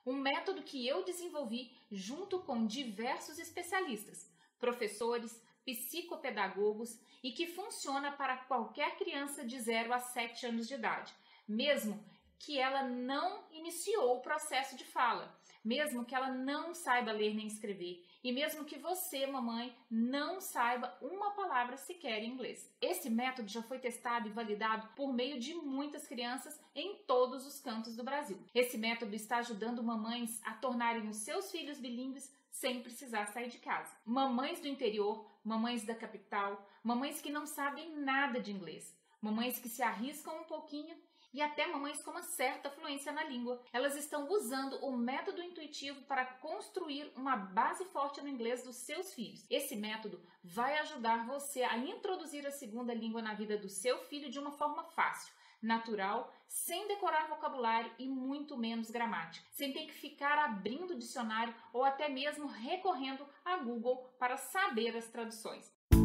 Um método que eu desenvolvi junto com diversos especialistas, professores, psicopedagogos e que funciona para qualquer criança de 0 a 7 anos de idade, mesmo que ela não iniciou o processo de fala, mesmo que ela não saiba ler nem escrever e mesmo que você, mamãe, não saiba uma palavra sequer em inglês. Esse método já foi testado e validado por meio de muitas crianças em todos os cantos do Brasil. Esse método está ajudando mamães a tornarem os seus filhos bilíngues sem precisar sair de casa. Mamães do interior, mamães da capital, mamães que não sabem nada de inglês, mamães que se arriscam um pouquinho e até mamães com uma certa fluência na língua. Elas estão usando o método intuitivo para construir uma base forte no inglês dos seus filhos. Esse método vai ajudar você a introduzir a segunda língua na vida do seu filho de uma forma fácil, natural, sem decorar vocabulário e muito menos gramática, sem ter que ficar abrindo o dicionário ou até mesmo recorrendo a Google para saber as traduções.